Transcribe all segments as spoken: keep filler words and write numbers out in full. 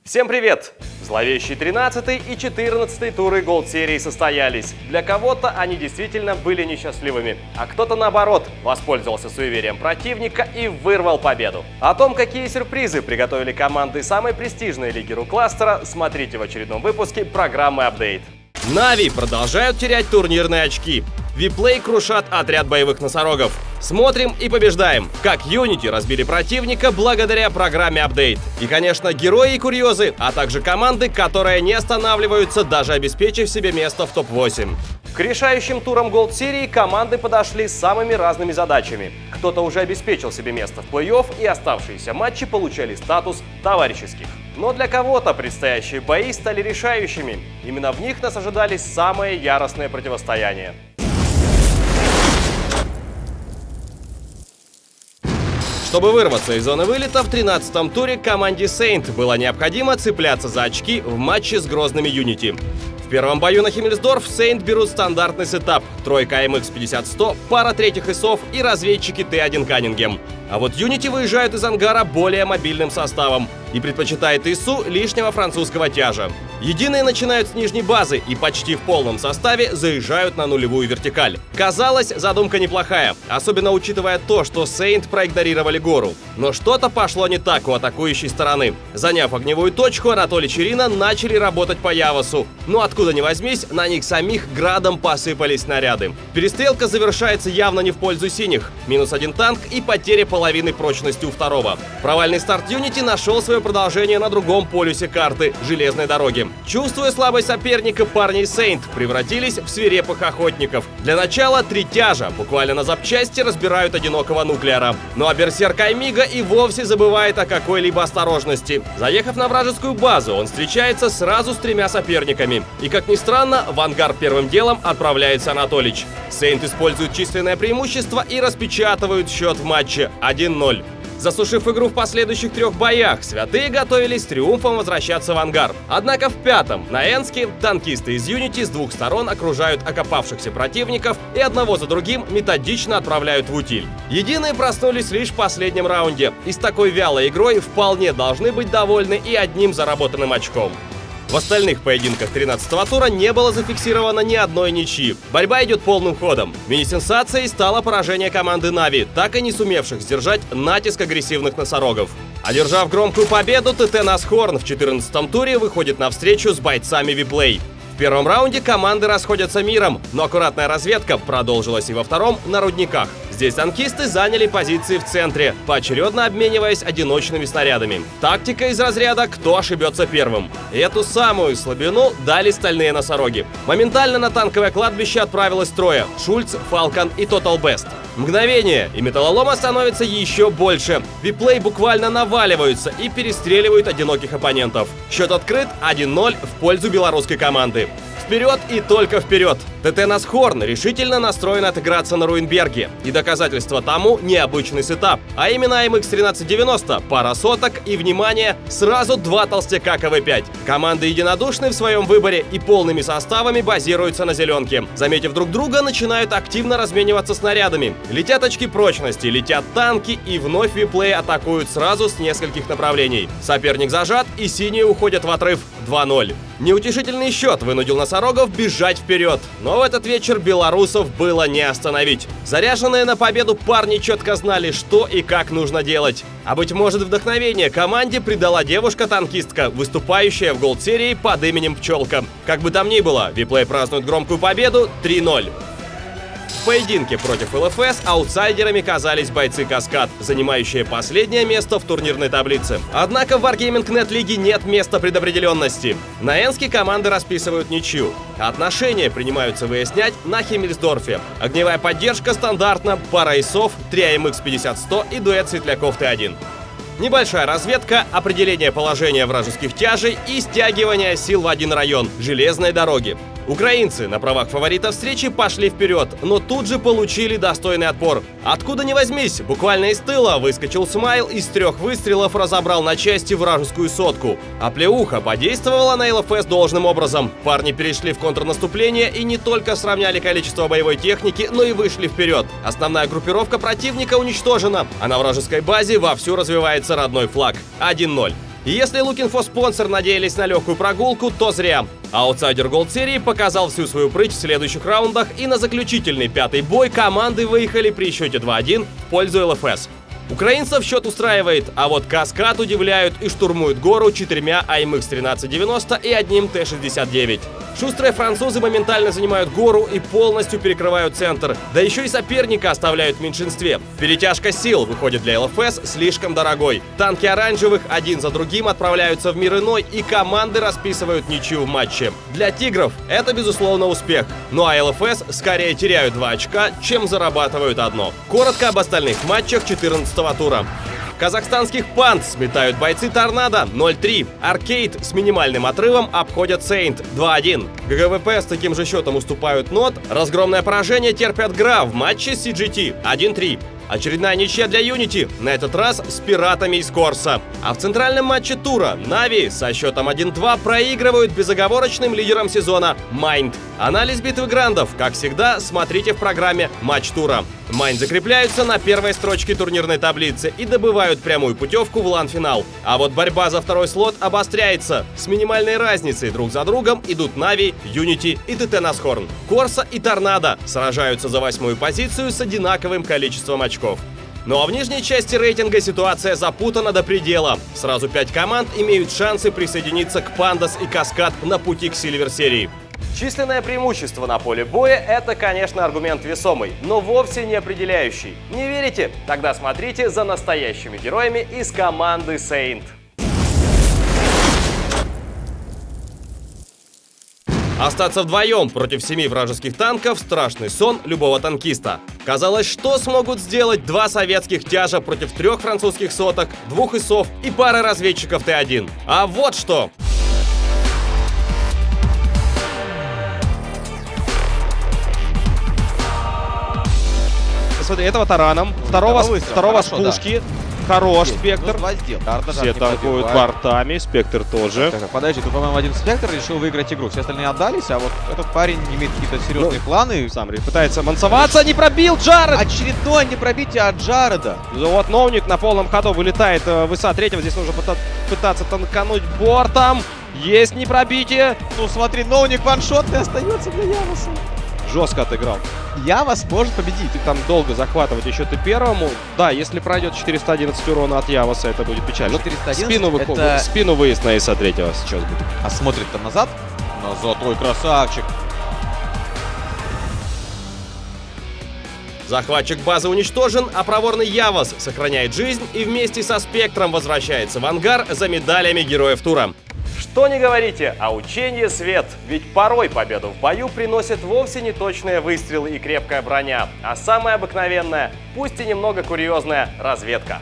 Всем привет! Зловещие тринадцатый и четырнадцатый туры Голд-серии состоялись. Для кого-то они действительно были несчастливыми, а кто-то наоборот воспользовался суеверием противника и вырвал победу. О том, какие сюрпризы приготовили команды самой престижной лиги Ру-кластера, смотрите в очередном выпуске программы «Апдейт». Нави продолжают терять турнирные очки. Виплей крушат отряд боевых носорогов. Смотрим и побеждаем, как Юнити разбили противника благодаря программе «Апдейт». И, конечно, герои и курьезы, а также команды, которые не останавливаются, даже обеспечив себе место в топ восемь. К решающим турам Голд-серии команды подошли с самыми разными задачами. Кто-то уже обеспечил себе место в плей-офф, и оставшиеся матчи получали статус товарищеских. Но для кого-то предстоящие бои стали решающими. Именно в них нас ожидали самые яростные противостояния. Чтобы вырваться из зоны вылета, в тринадцатом туре команде Saint было необходимо цепляться за очки в матче с грозными Юнити. В первом бою на Химмельсдорф Saint берут стандартный сетап: тройка эм икс пятьдесят сто, пара третьих ИСов и разведчики Т один Каннингем. А вот Юнити выезжают из ангара более мобильным составом и предпочитает ИСу лишнего французского тяжа. Единые начинают с нижней базы и почти в полном составе заезжают на нулевую вертикаль. Казалось, задумка неплохая, особенно учитывая то, что Saint проигнорировали гору. Но что-то пошло не так у атакующей стороны. Заняв огневую точку, Анатолий Черина начали работать по Явосу. Но откуда ни возьмись, на них самих градом посыпались снаряды. Перестрелка завершается явно не в пользу синих. Минус один танк и потеря половины прочности у второго. Провальный старт Юнити нашел свое продолжение на другом полюсе карты – железной дороги. Чувствуя слабость соперника, парни Saint превратились в свирепых охотников. Для начала три тяжа буквально на запчасти разбирают одинокого нуклеара. Ну а берсерк Аймига и вовсе забывает о какой-либо осторожности. Заехав на вражескую базу, он встречается сразу с тремя соперниками. И, как ни странно, в ангар первым делом отправляется Анатолич. Saint используют численное преимущество и распечатывают счет в матче один ноль. Засушив игру в последующих трех боях, святые готовились с триумфом возвращаться в ангар. Однако в пятом, на Энске, танкисты из Юнити с двух сторон окружают окопавшихся противников и одного за другим методично отправляют в утиль. Единые проснулись лишь в последнем раунде, и с такой вялой игрой вполне должны быть довольны и одним заработанным очком. В остальных поединках тринадцатого тура не было зафиксировано ни одной ничьи. Борьба идет полным ходом. Мини-сенсацией стало поражение команды Нави, так и не сумевших сдержать натиск агрессивных носорогов. Одержав громкую победу, ТТ Насхорн в четырнадцатом туре выходит на встречу с бойцами Виплей. В первом раунде команды расходятся миром, но аккуратная разведка продолжилась и во втором на рудниках. Здесь танкисты заняли позиции в центре, поочередно обмениваясь одиночными снарядами. Тактика из разряда «кто ошибется первым». Эту самую слабину дали стальные носороги. Моментально на танковое кладбище отправилось трое – Шульц, Фалкон и Total Best. Мгновение, и металлолома становится еще больше. Виплей буквально наваливаются и перестреливают одиноких оппонентов. Счет открыт один ноль в пользу белорусской команды. Вперед и только вперед! ТТ Насхорн решительно настроен отыграться на Руинберге. И доказательство тому необычный сетап. А именно эм икс тринадцать девяносто, пара соток и, внимание, сразу два толстяка ка вэ пять. Команды единодушны в своем выборе и полными составами базируются на зеленке. Заметив друг друга, начинают активно размениваться снарядами. Летят очки прочности, летят танки, и вновь Виплей атакуют сразу с нескольких направлений. Соперник зажат, и синие уходят в отрыв два ноль. Неутешительный счет вынудил носорогов бежать вперед. Но в этот вечер белорусов было не остановить. Заряженные на победу парни четко знали, что и как нужно делать. А быть может, вдохновение команде придала девушка-танкистка, выступающая в Голд-серии под именем Пчелка. Как бы там ни было, Виплей празднует громкую победу три ноль. В поединке против эл эф эс аутсайдерами казались бойцы Каскад, занимающие последнее место в турнирной таблице. Однако в Wargaming точка нет лиги нет места предопределенности. На Энске команды расписывают ничью. Отношения принимаются выяснять на Химмельсдорфе. Огневая поддержка стандартна, пара ИСов, три эм икс пятьдесят сто и дуэт Светляков Т один. Небольшая разведка, определение положения вражеских тяжей и стягивание сил в один район – железной дороги. Украинцы на правах фаворита встречи пошли вперед, но тут же получили достойный отпор. Откуда ни возьмись, буквально из тыла выскочил Смайл и с трех выстрелов разобрал на части вражескую сотку. А плеуха подействовала на эл эф эс должным образом. Парни перешли в контрнаступление и не только сравняли количество боевой техники, но и вышли вперед. Основная группировка противника уничтожена, а на вражеской базе вовсю развивается родной флаг. один ноль. И если Looking for Sponsor надеялись на легкую прогулку, то зря. Аутсайдер Gold серии показал всю свою прыть в следующих раундах, и на заключительный пятый бой команды выехали при счете два один в пользу эл эф эс. Украинцев счет устраивает, а вот Каскад удивляют и штурмуют гору четырьмя эй эм икс тринадцать девяносто и одним тэ шестьдесят девять. Шустрые французы моментально занимают гору и полностью перекрывают центр. Да еще и соперника оставляют в меньшинстве. Перетяжка сил выходит для эл эф эс слишком дорогой. Танки оранжевых один за другим отправляются в мир иной, и команды расписывают ничью в матче. Для тигров это, безусловно, успех. Ну а эл эф эс скорее теряют два очка, чем зарабатывают одно. Коротко об остальных матчах четырнадцатого тура. Казахстанских панд сметают бойцы Торнадо ноль три. Аркейд с минимальным отрывом обходят Сейнт два один. гэ гэ вэ пэ с таким же счетом уступают Нот. Разгромное поражение терпят ГРА в матче с си джи ти один три. Очередная ничья для Юнити, на этот раз с пиратами из Корса. А в центральном матче тура Нави со счетом один два проигрывают безоговорочным лидерам сезона Майнд. Анализ битвы грандов, как всегда, смотрите в программе «Матч тура». Майнд закрепляются на первой строчке турнирной таблицы и добывают прямую путевку в лан-финал. А вот борьба за второй слот обостряется. С минимальной разницей друг за другом идут Нави, Юнити и тэ тэ Насхорн. Корса и Торнадо сражаются за восьмую позицию с одинаковым количеством очков. Ну а в нижней части рейтинга ситуация запутана до предела. Сразу пять команд имеют шансы присоединиться к Пандас и Каскад на пути к Сильвер-серии. Численное преимущество на поле боя – это, конечно, аргумент весомый, но вовсе не определяющий. Не верите? Тогда смотрите за настоящими героями из команды Сейнт. Остаться вдвоем против семи вражеских танков – страшный сон любого танкиста. Казалось, что смогут сделать два советских тяжа против трех французских соток, двух ИСов и пары разведчиков тэ один. А вот что! Смотри, этого тараном, второго, второго с пушки. Да. Хорош, есть, Спектр. Все танкуют бортами, Спектр тоже. Так, так, подожди, тут, по-моему, один Спектр решил выиграть игру. Все остальные отдались, а вот этот парень имеет какие-то серьезные ну, планы. Сам пытается мансоваться, не пробил Джаред! Очередное непробитие от Джареда. Вот Ноуник на полном ходу вылетает в ИСа третьего. Здесь нужно пытаться танкануть бортом. Есть непробитие. Ну смотри, Ноуник ваншотный остается для Явоса. Жестко отыграл. Явос может победить. Там долго захватывать еще ты первому. Да, если пройдет четыреста одиннадцать урона от Явоса, это будет печально. Спину, вы... это... Спину выезд на ИСа третьего сейчас будет. А смотрит там назад. Назад, ой, красавчик. Захватчик базы уничтожен, а проворный Явос сохраняет жизнь и вместе со Спектром возвращается в ангар за медалями героев тура. Что не говорите, а учение свет. Ведь порой победу в бою приносят вовсе не точные выстрелы и крепкая броня, а самая обыкновенная, пусть и немного курьезная, разведка.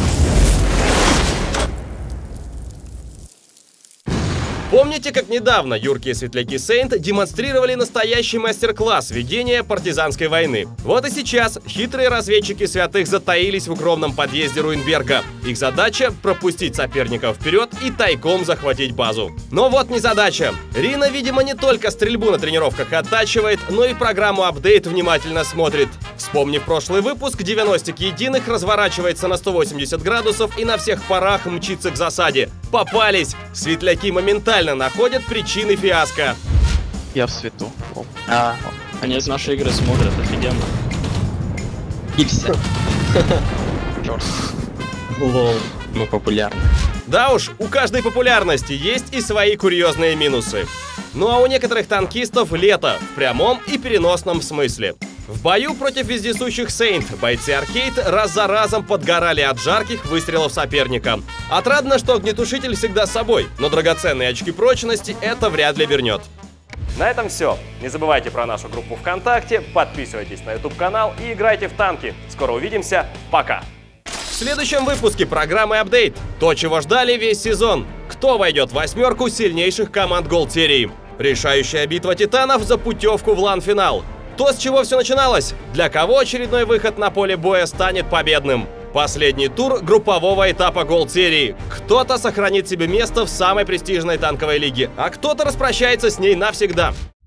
Помните, как недавно юркие светляки Сейнт демонстрировали настоящий мастер-класс ведения партизанской войны? Вот и сейчас хитрые разведчики святых затаились в укромном подъезде Руинберга. Их задача — пропустить соперников вперед и тайком захватить базу. Но вот не задача. Рина, видимо, не только стрельбу на тренировках оттачивает, но и программу апдейт внимательно смотрит. Вспомнив прошлый выпуск, девяностик единых разворачивается на сто восемьдесят градусов и на всех парах мчится к засаде. Попались! Светляки моментально находят причины фиаско. Я в свету. А, они наши игры смотрят офигенно. И все. Лол, мы популярны. Да уж, у каждой популярности есть и свои курьезные минусы. Ну а у некоторых танкистов лето в прямом и переносном смысле. В бою против вездесущих Сейнт бойцы Аркейд раз за разом подгорали от жарких выстрелов соперника. Отрадно, что огнетушитель всегда с собой, но драгоценные очки прочности это вряд ли вернет. На этом все. Не забывайте про нашу группу ВКонтакте, подписывайтесь на ютуб-канал и играйте в танки. Скоро увидимся. Пока! В следующем выпуске программы «Апдейт». То, чего ждали весь сезон. Кто войдет в восьмерку сильнейших команд Gold серии? Решающая битва титанов за путевку в лан-финал. То, с чего все начиналось, для кого очередной выход на поле боя станет победным. Последний тур группового этапа Gold серии. Кто-то сохранит себе место в самой престижной танковой лиге, а кто-то распрощается с ней навсегда.